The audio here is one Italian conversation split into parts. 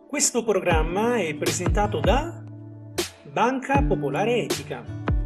Questo programma è presentato da Banca Popolare Etica.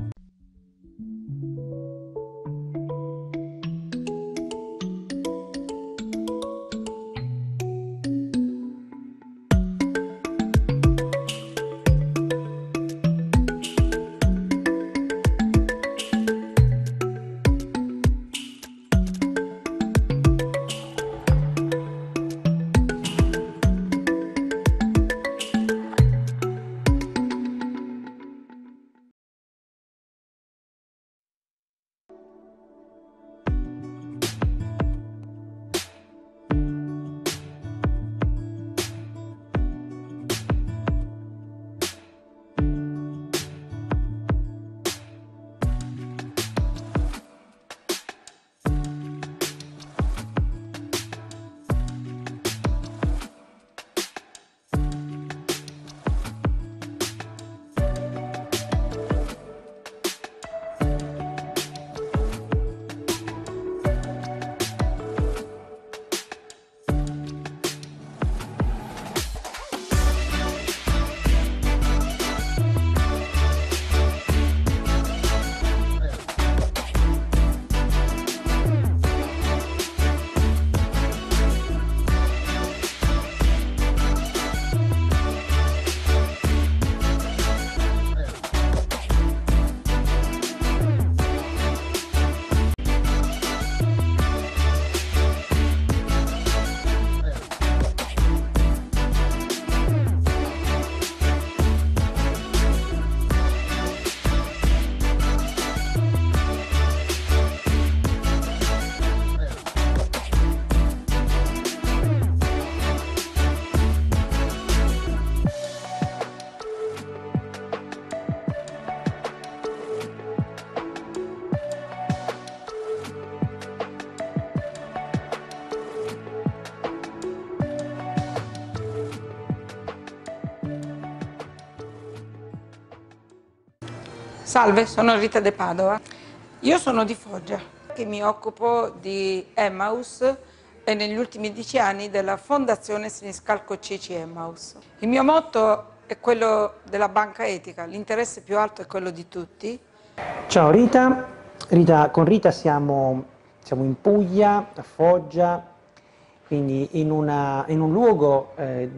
Salve, sono Rita De Padova. Io sono di Foggia, che mi occupo di Emmaus e negli ultimi 10 anni della Fondazione Siniscalco Ceci Emmaus. Il mio motto è quello della banca etica, l'interesse più alto è quello di tutti. Ciao Rita, con Rita siamo in Puglia, a Foggia, quindi in un luogo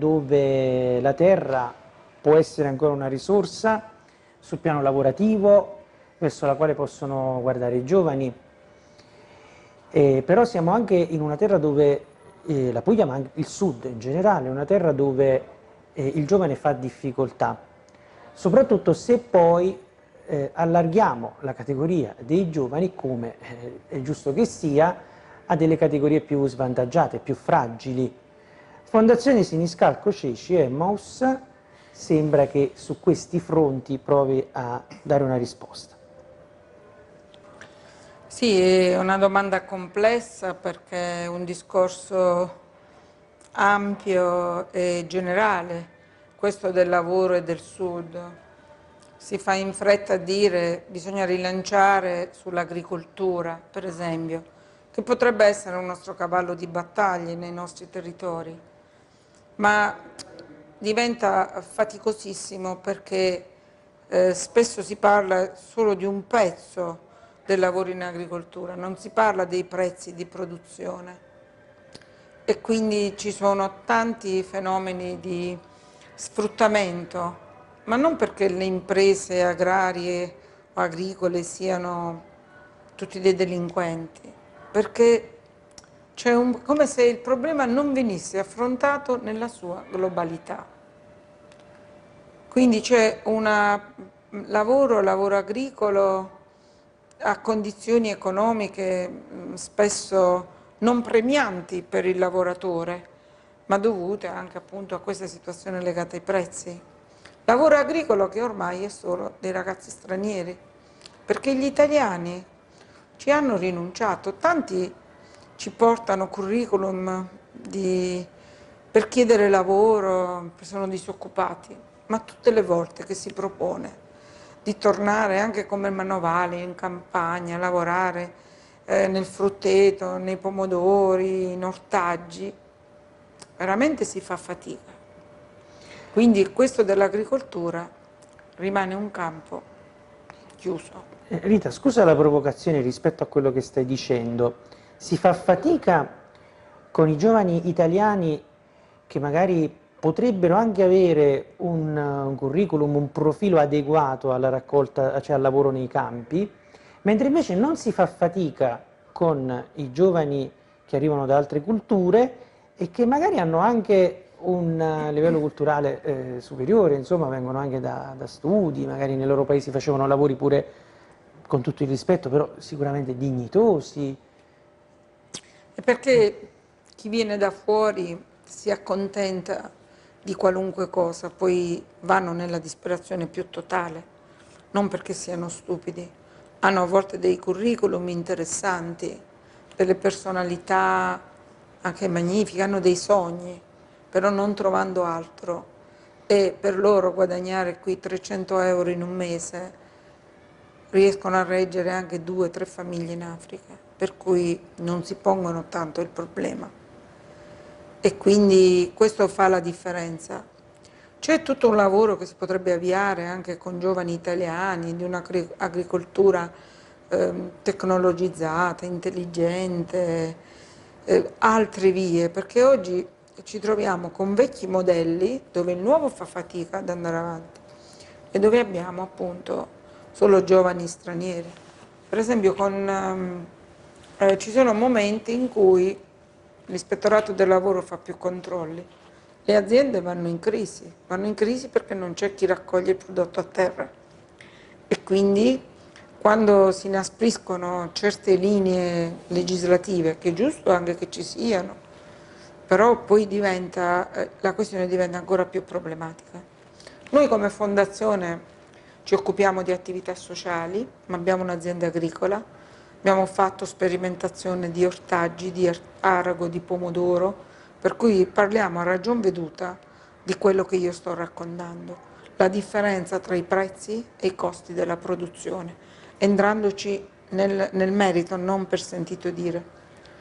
dove la terra può essere ancora una risorsa sul piano lavorativo, verso la quale possono guardare i giovani, però siamo anche in una terra dove, la Puglia ma anche il sud in generale, è una terra dove il giovane fa difficoltà, soprattutto se poi allarghiamo la categoria dei giovani, come è giusto che sia, a delle categorie più svantaggiate, più fragili. Fondazione Siniscalco Ceci Emmaus sembra che su questi fronti provi a dare una risposta. Sì, è una domanda complessa perché è un discorso ampio e generale, questo del lavoro e del sud. Si fa in fretta a dire che bisogna rilanciare sull'agricoltura, per esempio, che potrebbe essere un nostro cavallo di battaglia nei nostri territori, ma diventa faticosissimo perché spesso si parla solo di un pezzo del lavoro in agricoltura, non si parla dei prezzi di produzione e quindi ci sono tanti fenomeni di sfruttamento, ma non perché le imprese agrarie o agricole siano tutti dei delinquenti, perché c'è come se il problema non venisse affrontato nella sua globalità. Quindi c'è un lavoro agricolo a condizioni economiche spesso non premianti per il lavoratore, ma dovute anche appunto a questa situazione legata ai prezzi. Lavoro agricolo che ormai è solo dei ragazzi stranieri, perché gli italiani ci hanno rinunciato, tanti ci portano curriculum per chiedere lavoro, sono disoccupati, ma tutte le volte che si propone di tornare anche come manovale in campagna, a lavorare nel frutteto, nei pomodori, in ortaggi, veramente si fa fatica. Quindi questo dell'agricoltura rimane un campo chiuso. Rita, scusa la provocazione rispetto a quello che stai dicendo. Si fa fatica con i giovani italiani che magari potrebbero anche avere un curriculum, un profilo adeguato alla raccolta, cioè al lavoro nei campi, mentre invece non si fa fatica con i giovani che arrivano da altre culture e che magari hanno anche un livello culturale superiore, insomma vengono anche da studi, magari nei loro paesi facevano lavori pure, con tutto il rispetto, però sicuramente dignitosi. E perché chi viene da fuori si accontenta di qualunque cosa, poi vanno nella disperazione più totale, non perché siano stupidi, hanno a volte dei curriculum interessanti, delle personalità anche magnifiche, hanno dei sogni, però non trovando altro e per loro guadagnare qui 300 euro in un mese riescono a reggere anche 2 o 3 famiglie in Africa, per cui non si pongono tanto il problema. E quindi questo fa la differenza. C'è tutto un lavoro che si potrebbe avviare anche con giovani italiani, di un'agricoltura tecnologizzata, intelligente, altre vie, perché oggi ci troviamo con vecchi modelli dove il nuovo fa fatica ad andare avanti e dove abbiamo appunto solo giovani stranieri. Per esempio ci sono momenti in cui l'ispettorato del lavoro fa più controlli, le aziende vanno in crisi perché non c'è chi raccoglie il prodotto a terra e quindi quando si inaspriscono certe linee legislative, che è giusto anche che ci siano, però poi la questione diventa ancora più problematica. Noi come fondazione ci occupiamo di attività sociali, ma abbiamo un'azienda agricola, abbiamo fatto sperimentazione di ortaggi, di arago, di pomodoro, per cui parliamo a ragion veduta di quello che io sto raccontando, la differenza tra i prezzi e i costi della produzione, entrandoci nel merito, non per sentito dire.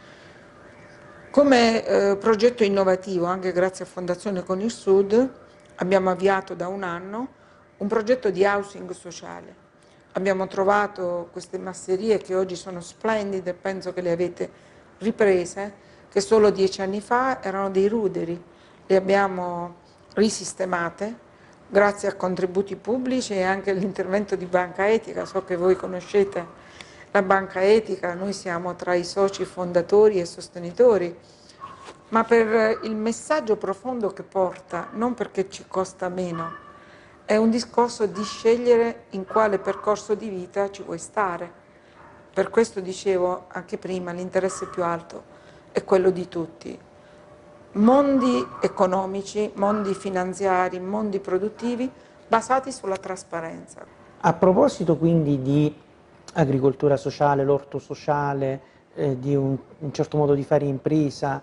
Come progetto innovativo, anche grazie a Fondazione Con il Sud, abbiamo avviato da un anno un progetto di housing sociale. Abbiamo trovato queste masserie che oggi sono splendide, penso che le avete riprese, che solo 10 anni fa erano dei ruderi. Le abbiamo risistemate grazie a contributi pubblici e anche all'intervento di Banca Etica. So che voi conoscete la Banca Etica, noi siamo tra i soci fondatori e sostenitori, ma per il messaggio profondo che porta, non perché ci costa meno, è un discorso di scegliere in quale percorso di vita ci vuoi stare. Per questo dicevo anche prima, l'interesse più alto è quello di tutti. Mondi economici, mondi finanziari, mondi produttivi basati sulla trasparenza. A proposito quindi di agricoltura sociale, l'orto sociale, di un certo modo di fare impresa,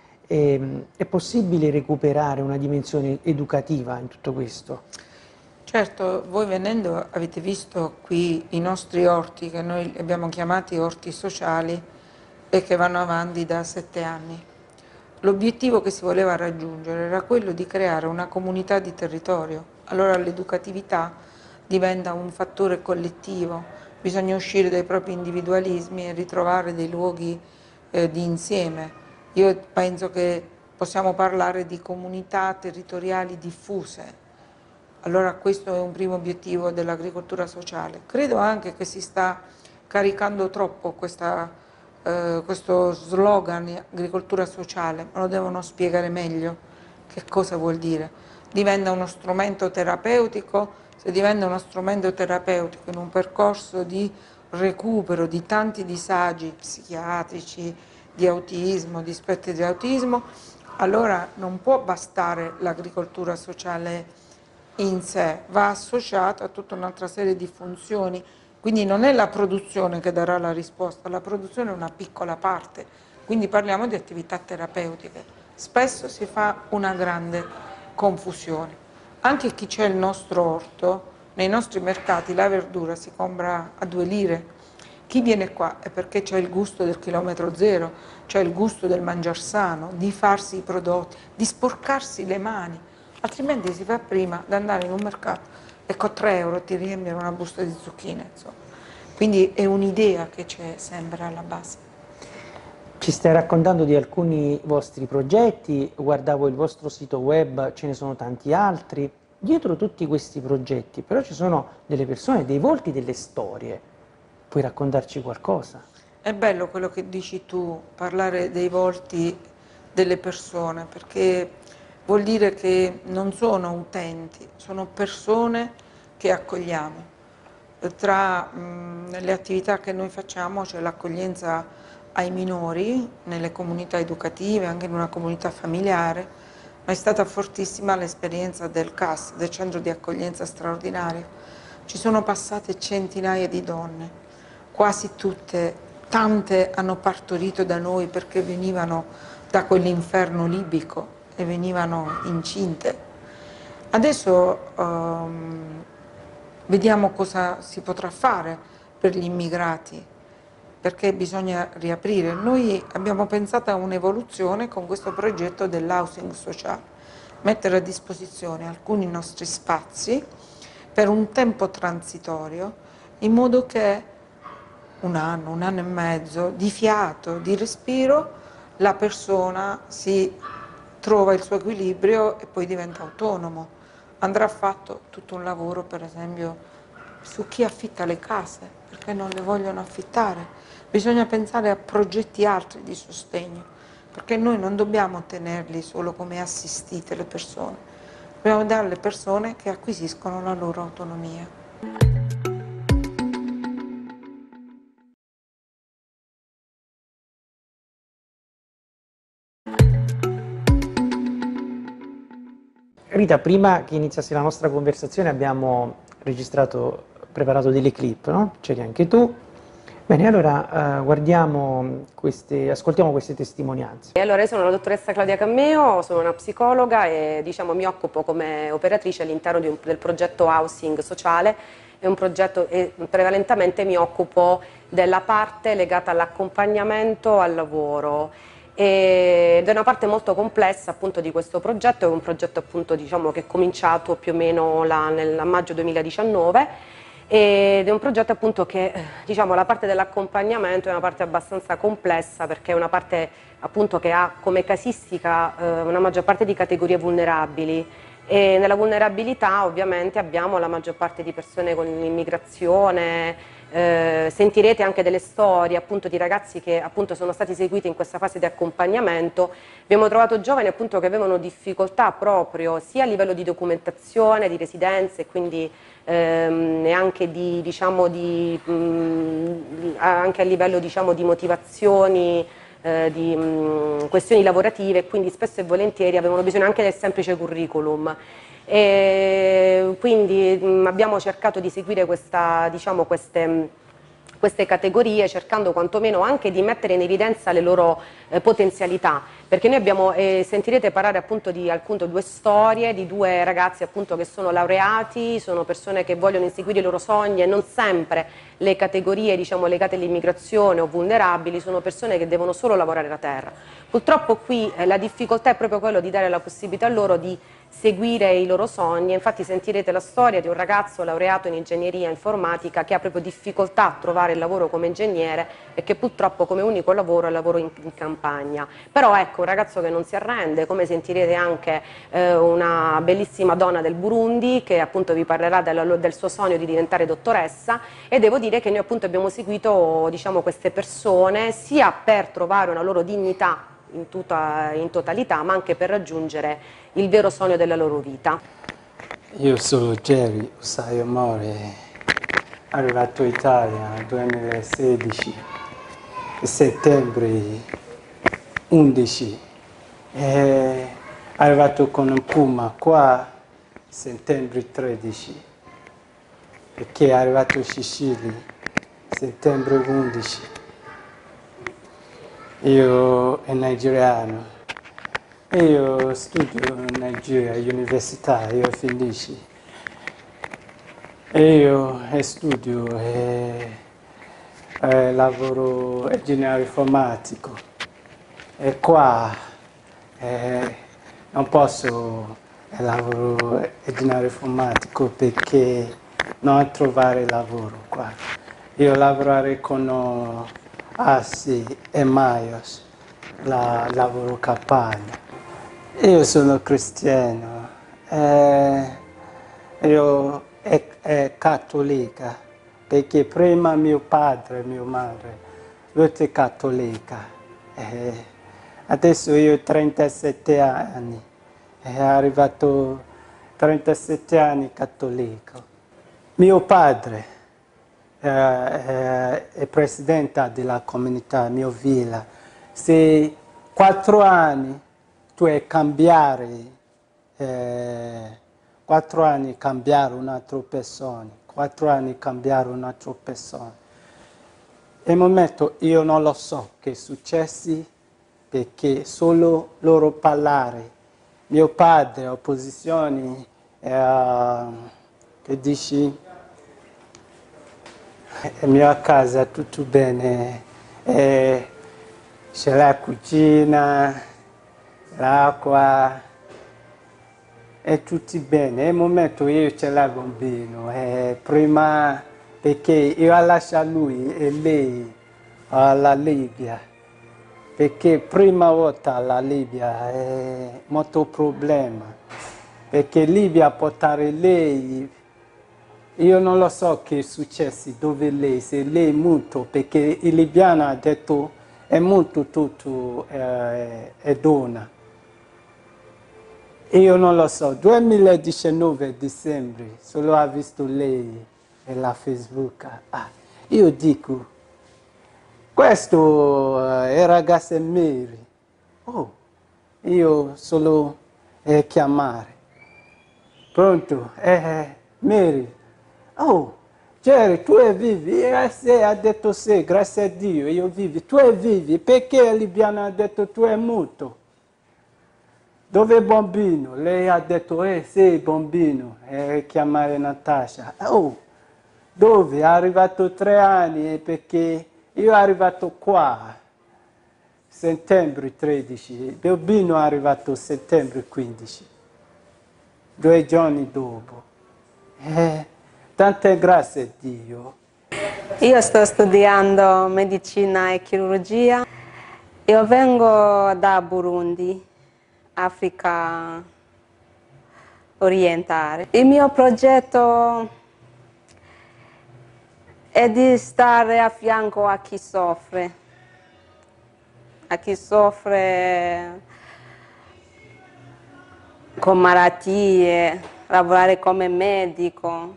è possibile recuperare una dimensione educativa in tutto questo? Certo, voi venendo avete visto qui i nostri orti, che noi abbiamo chiamati orti sociali e che vanno avanti da 7 anni. L'obiettivo che si voleva raggiungere era quello di creare una comunità di territorio. Allora l'educatività diventa un fattore collettivo, bisogna uscire dai propri individualismi e ritrovare dei luoghi di insieme. Io penso che possiamo parlare di comunità territoriali diffuse. Allora questo è un primo obiettivo dell'agricoltura sociale. Credo anche che si sta caricando troppo questo slogan agricoltura sociale, ma lo devono spiegare meglio che cosa vuol dire. Diventa uno strumento terapeutico, se diventa uno strumento terapeutico in un percorso di recupero di tanti disagi psichiatrici, di autismo, di spettri di autismo, allora non può bastare l'agricoltura sociale in sé, va associata a tutta un'altra serie di funzioni, quindi non è la produzione che darà la risposta, la produzione è una piccola parte, quindi parliamo di attività terapeutiche. Spesso si fa una grande confusione. Anche chi c'è il nostro orto, nei nostri mercati la verdura si compra a 2 lire. Chi viene qua è perché c'è il gusto del chilometro zero, c'è il gusto del mangiar sano, di farsi i prodotti, di sporcarsi le mani. altrimenti si fa prima di andare in un mercato e con 3 euro ti riempiono una busta di zucchine, insomma. Quindi è un'idea che c'è sempre alla base. Ci stai raccontando di alcuni vostri progetti, guardavo il vostro sito web, ce ne sono tanti altri. Dietro tutti questi progetti, però ci sono delle persone, dei volti, delle storie. Puoi raccontarci qualcosa? È bello quello che dici tu, parlare dei volti delle persone, perché vuol dire che non sono utenti, sono persone che accogliamo. Tra le attività che noi facciamo c'è l'accoglienza ai minori nelle comunità educative, anche in una comunità familiare, ma è stata fortissima l'esperienza del CAS, del Centro di Accoglienza Straordinario. Ci sono passate centinaia di donne, quasi tutte, tante hanno partorito da noi perché venivano da quell'inferno libico e venivano incinte. Adesso vediamo cosa si potrà fare per gli immigrati, perché bisogna riaprire. Noi abbiamo pensato a un'evoluzione con questo progetto dell'housing sociale, mettere a disposizione alcuni nostri spazi per un tempo transitorio, in modo che un anno e mezzo di fiato, di respiro, la persona si trova il suo equilibrio e poi diventa autonomo. Andrà fatto tutto un lavoro, per esempio, su chi affitta le case, perché non le vogliono affittare. Bisogna pensare a progetti altri di sostegno, perché noi non dobbiamo tenerli solo come assistite le persone, dobbiamo dare alle persone che acquisiscono la loro autonomia. Rita, prima che iniziasse la nostra conversazione abbiamo registrato, preparato delle clip, no? C'eri anche tu. Bene, allora ascoltiamo queste testimonianze. E allora, io sono la dottoressa Claudia Cammeo, sono una psicologa e mi occupo come operatrice all'interno del progetto Housing Sociale. È un progetto e prevalentemente mi occupo della parte legata all'accompagnamento al lavoro. Ed è una parte molto complessa appunto di questo progetto, è un progetto appunto che è cominciato più o meno a maggio 2019 ed è un progetto appunto che la parte dell'accompagnamento è una parte abbastanza complessa perché è una parte appunto che ha come casistica una maggior parte di categorie vulnerabili. E nella vulnerabilità ovviamente abbiamo la maggior parte di persone con immigrazione, sentirete anche delle storie appunto di ragazzi che appunto sono stati seguiti in questa fase di accompagnamento. Abbiamo trovato giovani appunto che avevano difficoltà proprio sia a livello di documentazione, di residenze, quindi e anche, anche a livello di motivazioni, di questioni lavorative, quindi spesso e volentieri avevano bisogno anche del semplice curriculum. E quindi abbiamo cercato di seguire queste categorie, cercando quantomeno anche di mettere in evidenza le loro potenzialità, perché noi abbiamo, sentirete parlare appunto di due storie, di due ragazzi appunto che sono laureati, sono persone che vogliono inseguire i loro sogni e non sempre le categorie legate all'immigrazione o vulnerabili sono persone che devono solo lavorare la terra. Purtroppo qui la difficoltà è proprio quello di dare la possibilità a loro di seguire i loro sogni. Infatti sentirete la storia di un ragazzo laureato in ingegneria informatica che ha proprio difficoltà a trovare il lavoro come ingegnere e che purtroppo come unico lavoro è il lavoro in campagna. Però ecco, un ragazzo che non si arrende, come sentirete anche una bellissima donna del Burundi che appunto vi parlerà del suo sogno di diventare dottoressa, e devo dire che noi appunto abbiamo seguito queste persone sia per trovare una loro dignità in totalità, ma anche per raggiungere il vero sogno della loro vita. Io sono Jerry Usaio More, arrivato in Italia nel 2016, settembre 11, arrivato con un Puma qua settembre 13, perché è arrivato in Sicilia settembre 11. Io sono nigeriano, io studio in Nigeria, all'università, io finisco. Io studio e lavoro ingegnere informatico e qua non posso e lavoro engineer informatico perché non trovare lavoro qua. Io lavorare con Assi e Maios, lavoro campagna. Io sono cristiano, io è cattolica, perché prima mio padre e mia madre, tutti cattolica. Adesso io ho 37 anni, è arrivato 37 anni cattolico. Mio padre è presidente della comunità, mia villa. Se 4 anni tu hai cambiare, 4 anni cambiare un'altra persona, 4 anni cambiare un'altra persona. E al momento io non lo so che è successo perché solo loro parlare. Mio padre, opposizione, che dici, mia casa tutto bene, c'è la cucina, l'acqua, è tutto bene. Al momento io ce l'ho bambino, prima perché io ho lasciato lui e lei alla Libia, perché prima volta alla Libia è molto problema, perché Libia portare lei, io non lo so che è successo, dove lei, se lei è muto, perché il libiano ha detto è muto tutto, è donna. Io non lo so, 2019 dicembre, solo ho visto lei nella Facebook. Io dico, questo è ragazzo Mary. Oh, io solo chiamare. Pronto? Mary. Oh, Jerry, tu è vivi? E se ha detto sì, grazie a Dio, io vivi. Tu è vivi? Perché il libiano ha detto tu è muto? Dove è il bambino? Lei ha detto, sì, bambino, chiamare Natasha. Oh, dove? È arrivato 3 anni perché io sono arrivato qua, settembre 13, il bambino è arrivato settembre 15, 2 giorni dopo. Tante grazie a Dio. Io sto studiando medicina e chirurgia. Io vengo da Burundi, Africa orientale. Il mio progetto è di stare a fianco a chi soffre con malattie, lavorare come medico,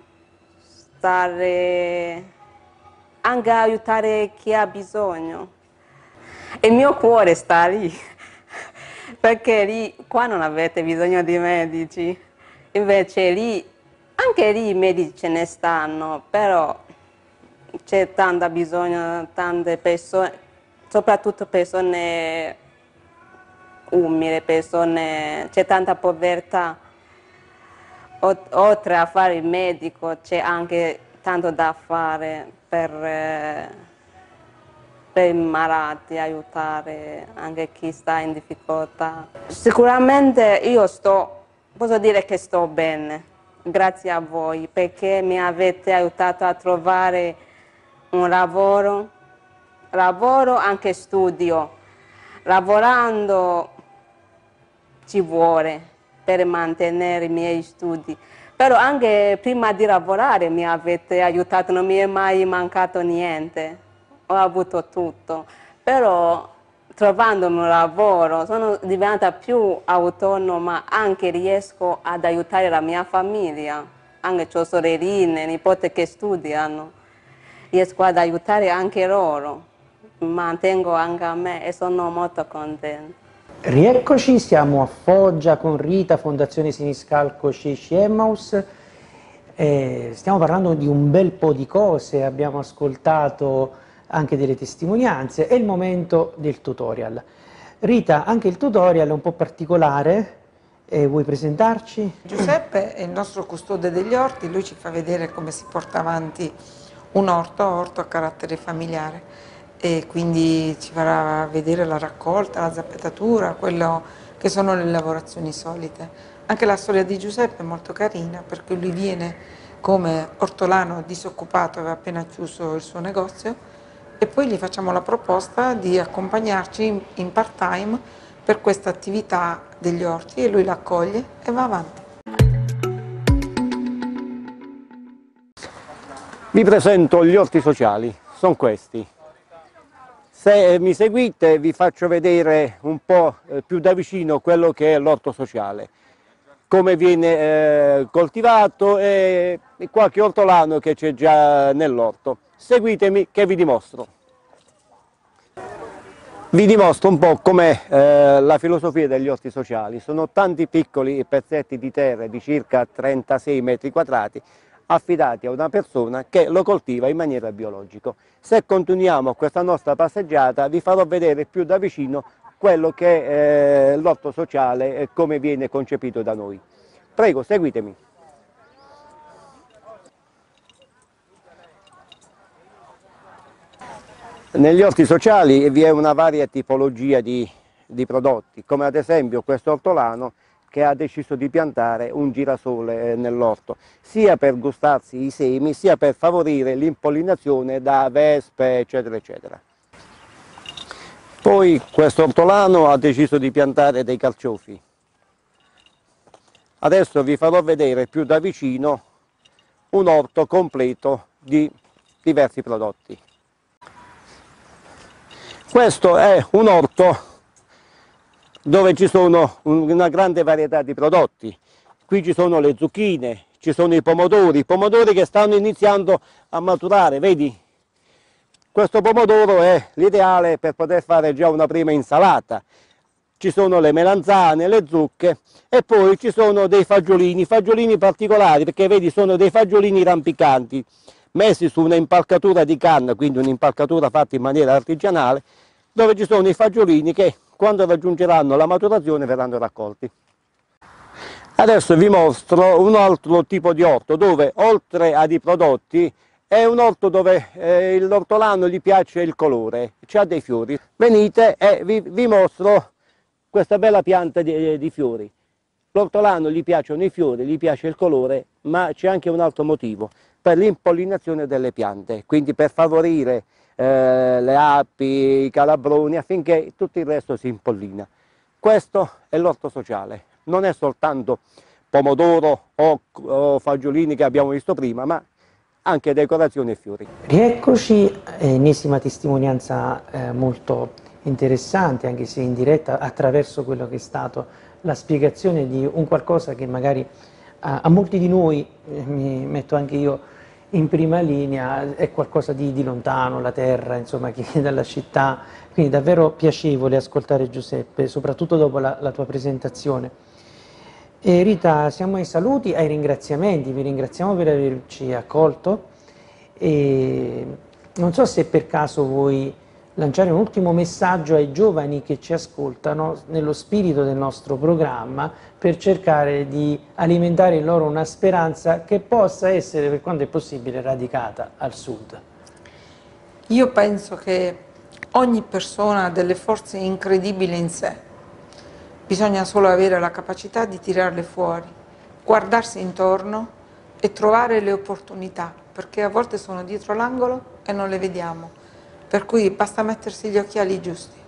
stare anche a aiutare chi ha bisogno. Il mio cuore sta lì, perché lì, qua non avete bisogno di medici, invece lì, anche lì i medici ce ne stanno, però c'è tanta bisogno, tante persone, soprattutto persone umili, c'è tanta povertà. Oltre a fare il medico c'è anche tanto da fare per i malati, aiutare anche chi sta in difficoltà. Sicuramente posso dire che sto bene, grazie a voi, perché mi avete aiutato a trovare un lavoro anche studio. Lavorando ci vuole per mantenere i miei studi, però anche prima di lavorare mi avete aiutato, non mi è mai mancato niente, ho avuto tutto, però trovandomi un lavoro sono diventata più autonoma, anche riesco ad aiutare la mia famiglia, anche ho sorelline, nipoti che studiano, riesco ad aiutare anche loro, mantengo anche a me e sono molto contenta. Rieccoci, siamo a Foggia con Rita, Fondazione Siniscalco Ceci Emmaus. Stiamo parlando di un bel po' di cose, abbiamo ascoltato anche delle testimonianze, è il momento del tutorial. Rita, anche il tutorial è un po' particolare, vuoi presentarci? Giuseppe è il nostro custode degli orti, lui ci fa vedere come si porta avanti un orto a carattere familiare. E quindi ci farà vedere la raccolta, la zappettatura, quello che sono le lavorazioni solite. Anche la storia di Giuseppe è molto carina, perché lui viene come ortolano disoccupato, aveva appena chiuso il suo negozio, e poi gli facciamo la proposta di accompagnarci in part-time per questa attività degli orti, e lui la accoglie e va avanti. Vi presento gli orti sociali, sono questi. Se mi seguite vi faccio vedere un po' più da vicino quello che è l'orto sociale, come viene coltivato e qualche ortolano che c'è già nell'orto. Seguitemi che vi dimostro. Vi dimostro un po' com'è la filosofia degli orti sociali. Sono tanti piccoli pezzetti di terra di circa 36 metri quadrati affidati a una persona che lo coltiva in maniera biologica. Se continuiamo questa nostra passeggiata vi farò vedere più da vicino quello che è l'orto sociale e come viene concepito da noi. Prego, seguitemi. Negli orti sociali vi è una varia tipologia di prodotti, come ad esempio questo ortolano che ha deciso di piantare un girasole nell'orto, sia per gustarsi i semi, sia per favorire l'impollinazione da vespe, eccetera, eccetera. Poi questo ortolano ha deciso di piantare dei carciofi. Adesso vi farò vedere più da vicino un orto completo di diversi prodotti. Questo è un orto dove ci sono una grande varietà di prodotti. Qui ci sono le zucchine, ci sono i pomodori che stanno iniziando a maturare, vedi? Questo pomodoro è l'ideale per poter fare già una prima insalata. Ci sono le melanzane, le zucche e poi ci sono dei fagiolini particolari, perché vedi sono dei fagiolini rampicanti, messi su una impalcatura di canna, quindi un'impalcatura fatta in maniera artigianale, dove ci sono i fagiolini che quando raggiungeranno la maturazione verranno raccolti. Adesso vi mostro un altro tipo di orto dove oltre ai prodotti è un orto dove l'ortolano gli piace il colore, c'ha dei fiori. Venite e vi mostro questa bella pianta di fiori. L'ortolano gli piacciono i fiori, gli piace il colore, ma c'è anche un altro motivo, per l'impollinazione delle piante, quindi per favorire le api, i calabroni, affinché tutto il resto si impollina. Questo è l'orto sociale, non è soltanto pomodoro o fagiolini che abbiamo visto prima, ma anche decorazioni e fiori. Rieccoci, ennesima testimonianza molto interessante, anche se in diretta, attraverso quello che è stato la spiegazione di un qualcosa che magari a molti di noi, mi metto anche io in prima linea, è qualcosa di lontano, la terra, insomma, chi è dalla città, quindi davvero piacevole ascoltare Giuseppe, soprattutto dopo la tua presentazione. E Rita, siamo ai saluti, ai ringraziamenti, vi ringraziamo per averci accolto e non so se per caso vuoi lanciare un ultimo messaggio ai giovani che ci ascoltano nello spirito del nostro programma per cercare di alimentare in loro una speranza che possa essere, per quanto è possibile, radicata al sud. Io penso che ogni persona ha delle forze incredibili in sé, bisogna solo avere la capacità di tirarle fuori, guardarsi intorno e trovare le opportunità, perché a volte sono dietro l'angolo e non le vediamo. Per cui basta mettersi gli occhiali giusti.